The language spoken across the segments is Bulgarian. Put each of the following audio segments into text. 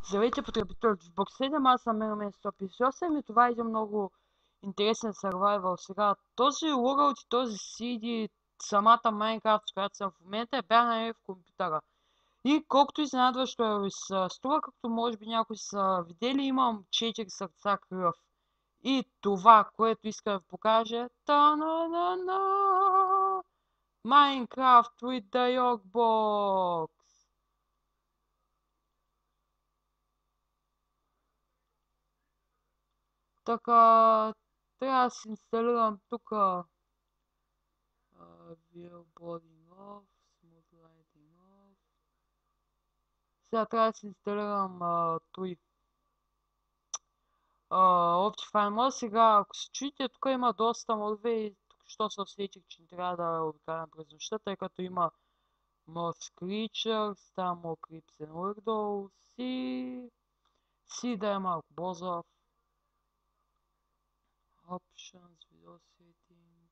Здравейте, потребители от Xbox 7, аз съм Мегамен 158 и това е един много интересен survival. Сега, този World и този CD, самата Майнкрафт, с която съм в момента, бях намерил в компютъра. И колкото изненадващо ви се струва, както може би някои са видели, имам 4 сърца кръв. И това, което иска да ви покажа, та-на-на-на! Minecraft with the Yogbox! Така, трябва да си инсталирам тук View Boarding Off, Smooth Lighting Off. Сега трябва да си инсталирам той Optifine Mod. Сега, ако се чуете, тук има доста модове и тук що се усетих, че не трябва да обикалям през нощта, тъй като има Moss Creatures, там More Creeps and Weirdos и да е малко бозов. Options, Video Settings,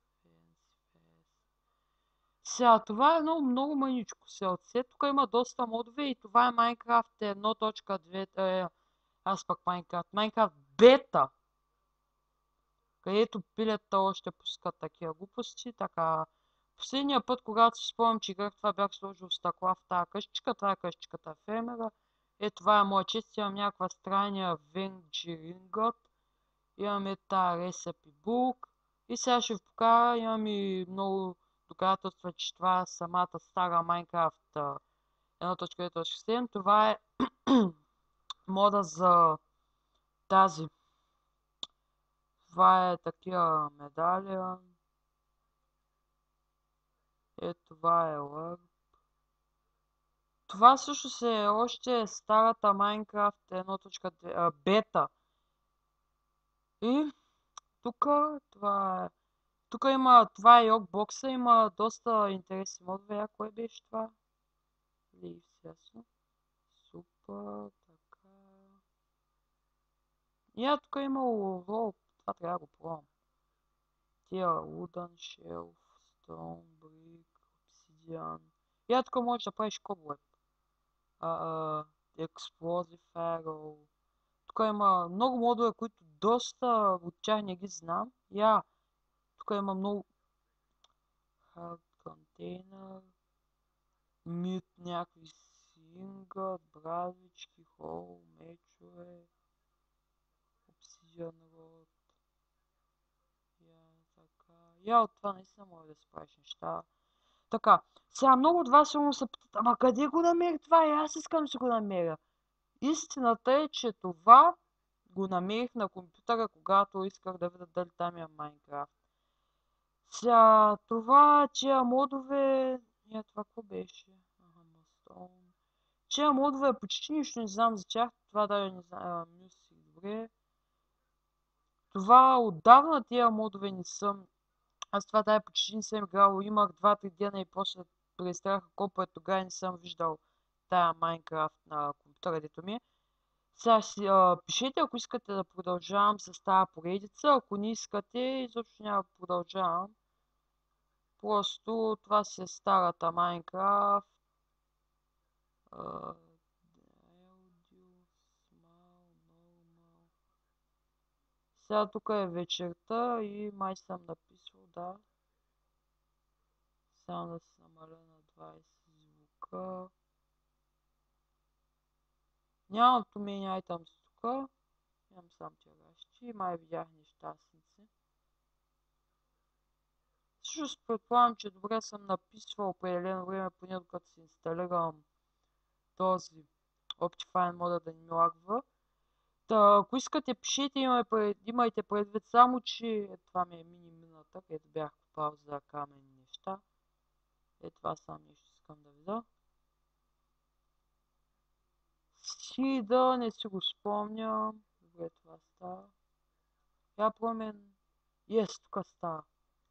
Сега, това е много мъничко селце. Тук има доста модове и това е Minecraft 1.2. Аз пък Minecraft бета, където пилета още пускат такива глупости. Така, последния път, когато си спомням, че играх, това бях сложил стъкла в тази къщичка. Това е къщичката фермера. Това е моя чест. Имам някаква страния Венджирингът. Имаме тази Recipe Book. И сега ще ви покажа, имам и много доказателства, че това е самата стара Minecraft 1.9.7. Това е мода за тази. Това е такива медалия. Това е лък. Това също е още старата Minecraft 1.2 бета. И тук това е. Тук има, това е Йогбокса, има доста интересни модове. Кое беше това? Leaves, ясно. Супер, така. Тук има лово, това трябва да го пробвам. Тия Wooden Shelf, Stone Brick, Obsidian. Тук можеш да правиш Cobweb. Explosive Arrow. Тук има много модове, които доста от тях не ги знам. Тук има много Hard Container, Мид, някакви сингът, брадвички, хол, мечове, Obsidian Rod. Така. От това наистина може да си правиш неща. Така. Сега много от вас сигурно се питат, ама къде го намери това? Аз искам да си го намеря. Истината е, че това го намерих на компютъра, когато исках да видя дали там е Майнкрафт. Сега, това, тия модове... това какво беше? Тия модове почти нищо не знам за тях. Това даже не знам. Мюсик, добре. Това отдавна тия модове не съм. Аз това дай почти не съм играл. Имах 2-3 дена и после престраха колко тогава не съм виждал тая Майнкрафт на компютъра, дето ми е. Сега си пишете, ако искате да продължавам с тази поредица. Ако не искате, изобщо няма да продължавам. Просто това си е старата Майнкрафт. Сега тук е вечерта и май съм написал, да. Само да се намаля на 20 звука. Нямам to many items тук. Имам сам тягащи. Май видях нещастници. Също предполагам, че добре съм написвал определено време, поне докато си инсталирам този Optifine мода да не ми лагва. Ако искате, пишете, имайте предвид само, че това ми е мини-мината, където бях купал за каменни неща. Това само нещо искам да видя. Да не си го спомням. Добре, това става. Промен. Тук става.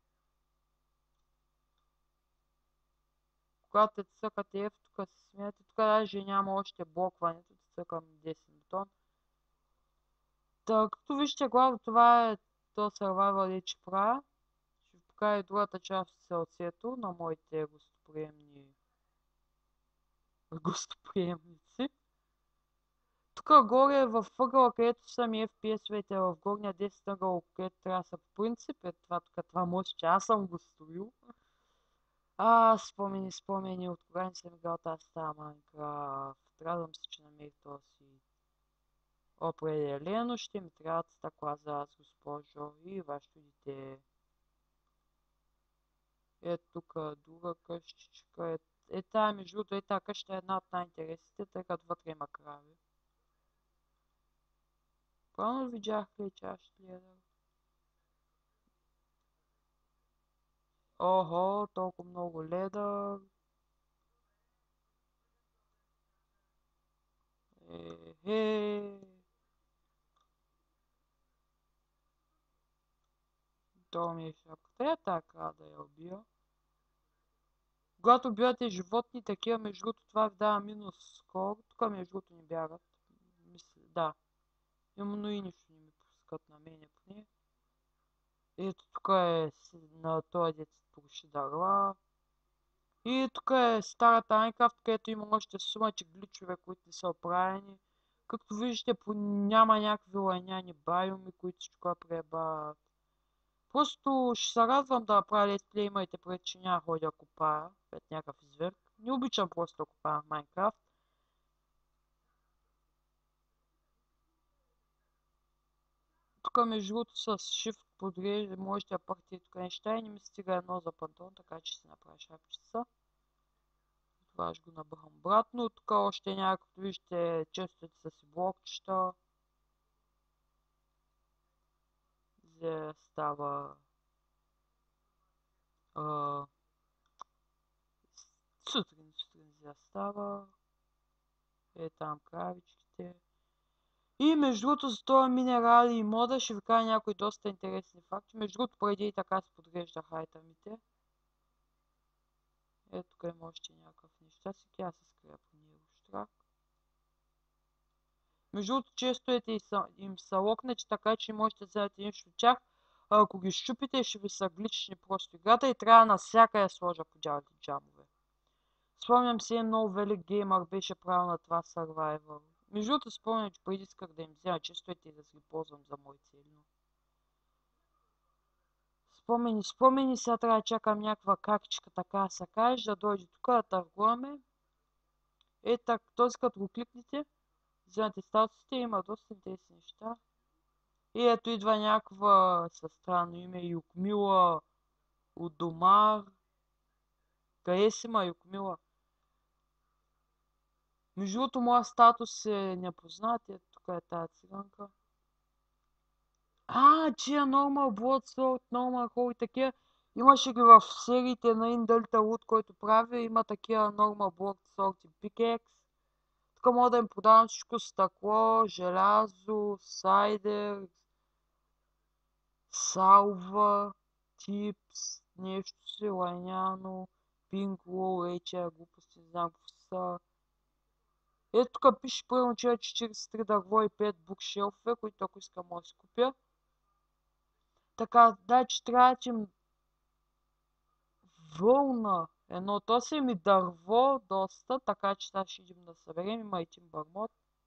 Когато те цъкате F, тук се смеете. Тук даже няма още блокването. Цъкам 10 бутон. Като вижте, главно това е то survival, че правя. Ще ви покажа и другата част от селцето на моите гостоприемници. Тук горе в ъгъла, където са ми FPS-вете, в горния 10 ъгъл, където трябва да са по принцип, това може, че аз съм го строил. Спомени, от кога не съм играл тази стара Майнкрафт. Радвам се, че намерих този. Определено ще ми трябват стъкла за аз, госпожо, и вашето дете. Ето тук друга къщичка. Тая, между другото, тази къща е една от най-интересните, тъй като вътре има крави. Правилно видях ли, че аз ще гледам? Охо, толкова много ледър. То ми е шок. Трябва така да я убия. Когато убивате животни, такива, между другото, това ви дава минус скор. Тук, между другото, не бягат. Мисля, да. Но и нищо не ми пускат на мене поне. Ето тук е на този дет поруши дърва. И тук е старата Майнкрафт, където има още сумати гличове, които не са оправени. Както виждате, няма някакви лайняни байоми, които ще го пребават. Просто ще се радвам да правя летсплей, имайте пред, че няма ходя да копая пред някакъв изверг. Не обичам просто да копая в Майнкрафт. Тук между другото с Shift подрежда, можете да пърти тук неща и не ми стига едно за пантон, така че ще направя шапчица. Това ще го набърам обратно. Тук още някакво, вижте, честите са си блокчета. Зе става сутрин зе става. Там кравичките. И между другото за този минерали и мода ще ви кажа някои доста интересни факти. Между другото преди и така се подглеждах айтамите. Ето тук има още някакъв неща си. Тя се скрия по него штрак. Между другото често им са локнати, така че не можете да вземете нищо от тях. Ако ги щупите, ще ви са глични просто играта и трябва навсякъде да сложа подялите джамове. Спомням си, много велик геймър беше правил на това Survivor. Между другото спомням, че преди исках да им взема често и да си ги ползвам за мои цели. Спомени, сега трябва да чакам някаква какичка, така се каже, да дойде тук да търгуваме. Так, този като го кликнете, вземате статусите, има доста интересни неща. И ето идва някаква със странно име Юкмила от Домар. Къде си, ма, Юкмила? Между другото, моя статус е непознат. Ето тук е тази циганка. Тия Normal Blood Sword, Normal Hole и такива. Имаше ги в сериите на Indalta Wood, който прави. Има такива Normal Blood Sword и Pickaxe. Тук мога да им продавам всичко стъкло, желязо, сайдер, салва, типс, нещо си, лайняно, пинкло, глупости, не знам какво са. Ето тук пише първо, че 43 дърво и 5 букшелфове, които ако искам може да си купя. Така, че трябва да им вълна. То си ми дърво доста, така че сега ще идем да съберем. Има и Timber Mod.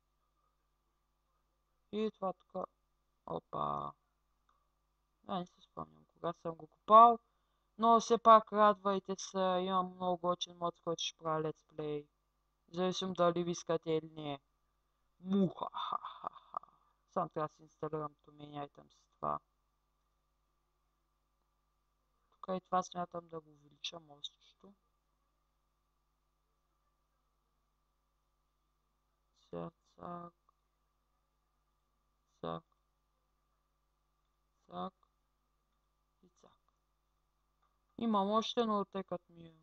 И това тук. Опа. Не си спомням кога съм го купал. Но все пак радвайте се, имам много готин мод, с който ще правя летсплей. Зависим дали ви искате или не. Муха-ха-ха-ха. Сам трябва да си инсталирам Tomania Items с това. Тук и това смятам да го увелича мостчето. Цак, цак, цак и цак. Имам още, но тъй като ми е.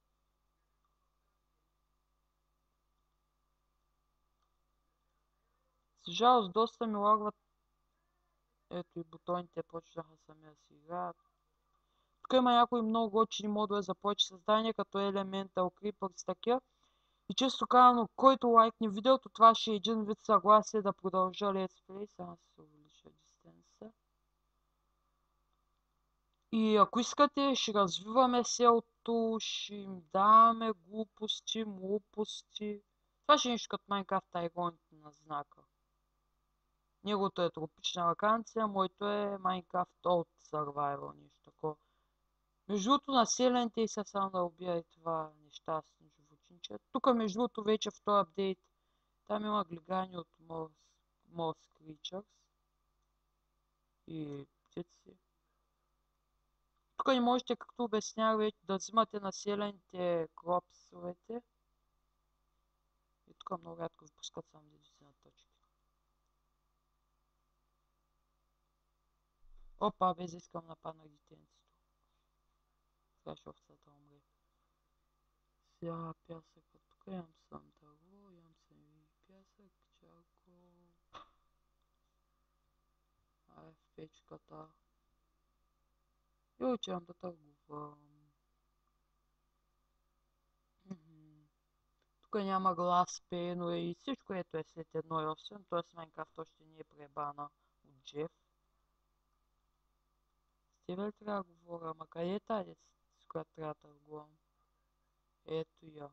С жалост доста ми лагват. Ето и бутоните почнаха сами да си играят. Тук има някои много готини модове за повече създания, като Elemental, Creepers, такива. И често казано, който лайкне видеото, това ще е един вид съгласие да продължа Let's Play. Сега се увелича дистанса. И ако искате, ще развиваме селото, ще им даваме глупости, глупости. Това ще е нещо като Майнкрафт Тайгоните на знака. Неговото е тропична вакансия, моето е Minecraft Old Survival, нещо такова. Между другото, населените и са само да убия и това нещастно животинче. Тук, между другото, вече в този апдейт, там има глигани от Morse Creatures и птици. Тук не можете, както обяснях вече, да взимате населените кропсовете. И тук много рядко ви пускат само на точки. Опа, без искам нападнах детенцето. Сега ще овцата умре. Сега пясъка. Тук имам съм дърво, имам съм и пясък, чако. Ай, в печката. И отивам да търгувам. Тук няма глас, пено и всичко, което е след 1.8, т.е. Майнкрафт още не е пребана от Джеф. С тебе ли трябва да говоря? Ама къде е тази, с която трябва да търгувам? Ето я.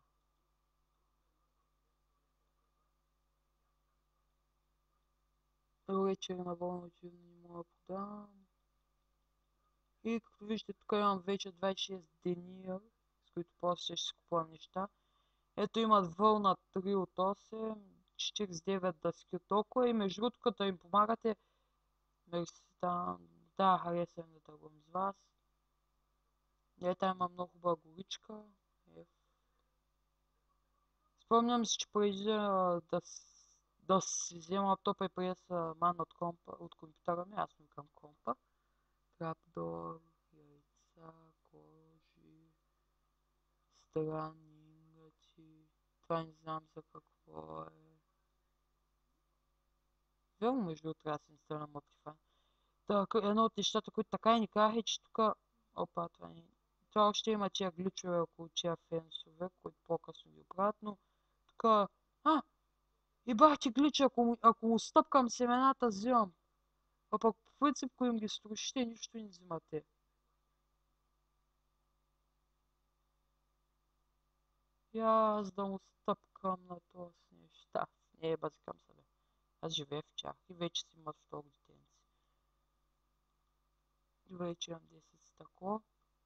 Добре, че на болно живно не мога да продам. И като виждате, тук имам вече 26 дения, с които после ще си купувам неща. Ето имат вълна 3 от 8, 49 дъски от толкова и между другото, като им помагате, да, харесвам да търгувам с вас. Ето има много хубава горичка. Спомням си, че преди да си взема лаптопа и преди да се мана от компютъра ми, аз му викам компа. Трапдор, яйца, кожи, странни ингати. Това не знам за какво е. Верно, между другото, трябва да се инсталирам Optifine. Едно от нещата, които така и ни казах е, че тук... Опа, това още има тия гличове около тия фенсове, които по-късно ги оправят, но тук... И бах ти глича, ако му стъпкам семената, взимам. А пък по принцип, ако им ги струшите, нищо не взимате. И аз да му стъпкам на този неща. Не, базикам се, бе. Аз живея в чах и вече си имат второ детенце. Вече имам 10 стъкло.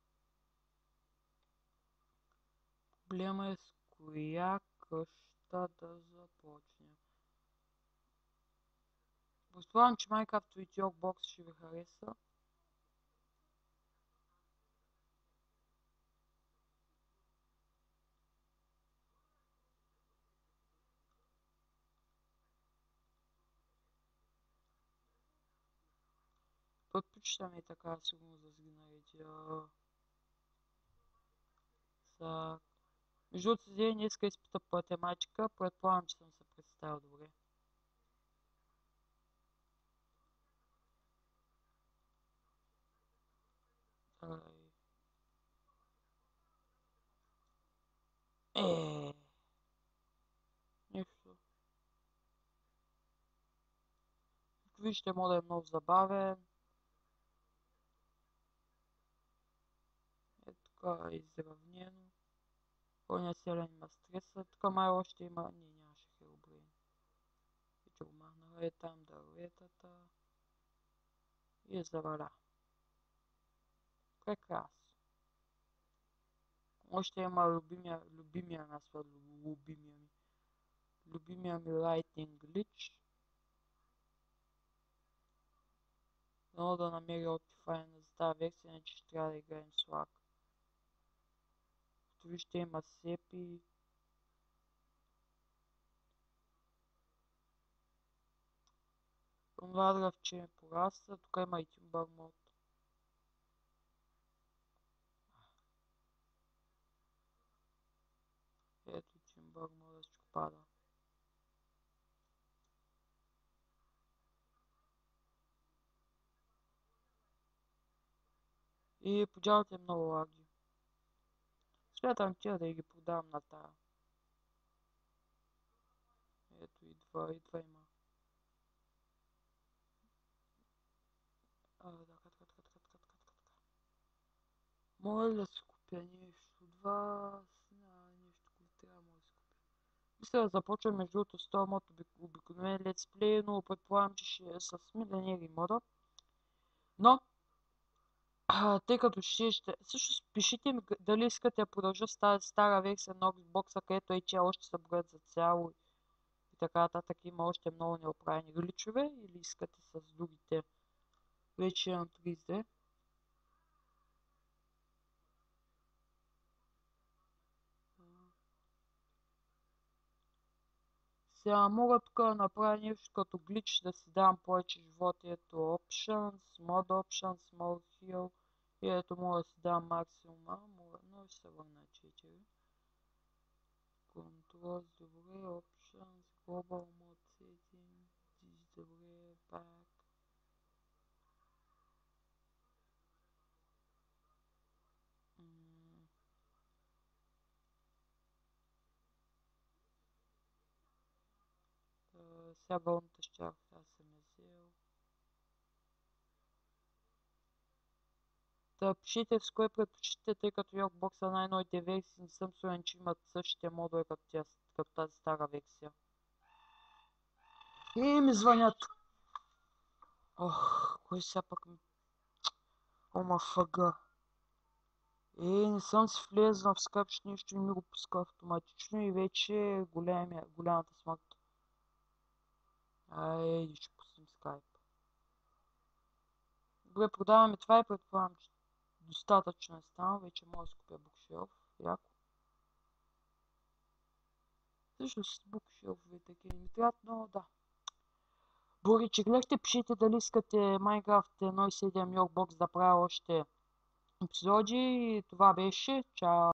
Проблема е с коя къща да започнем. Предполагам, че Minecraft и Bokс ще ви хареса. Предпочитам и така сигурно да си ги наредя. Между другото, днеска изпита по математика, предполагам, че съм се представил добре. Нищо. Вижте, мода е много забавен. Е тук е изравнено. Коня селен има стреса. Тук май още има... Не, нямаше херобрин. Вече го махнаха. Е там дърветата. И е заваля. Прекрасно. Още има любимия ми Lightning Glitch. Много да намеря Optifine за тази версия, иначе ще трябва да играем с лак. Като вижте има сепи. Това дръвче ми пораста. Тук има и Timber Mod. Ето Timber Mod ще пада. И поджалите много лаги. Смятам тия да ги продам на тая. Ето и два има. Мога ли да си купя нещо? Два... нещо, което трябва да си купя. мисля да започвам между другото с този мод обикновен летсплей, но предполагам, че ще е с милионери мода. Но, тъй като ще... Също пишите ми дали искате да продължа с тази стара версия на Xbox, където и че още се броят за цяло и така нататък. Има още много неоправени гличове, или искате с другите вече на 3D. Сега мога тук да направя нещо като глич, да си давам повече животи. Ето Options, Mod Options, Small Heal. И ето мога да си дам максимума, но ще се върна 4. Controls, добре, Options, Global Mode Setting, добре, Back. Сега вълната щях, аз съм я взел. Да пишете с кое предпочитате, тъй като Yorkbox най-новите версии не съм сигурен, че имат същите модове като тази стара версия. И ми звънят. Ох, кой сега пък ми... Ома фъга. Не съм си влезнал в скайп, че нещо не ми го пуска автоматично и вече голямата смърт. Ще пустим скайп. Добре, продаваме това и предполагам, че достатъчно е станало. Вече мога да си купя букшелф. Яко. Също с букшелфове такива не ми трябват, но да. Бори, че гледахте, пишете дали искате Minecraft 1.7 Yorkbox да правя още епизоди. Това беше. Чао!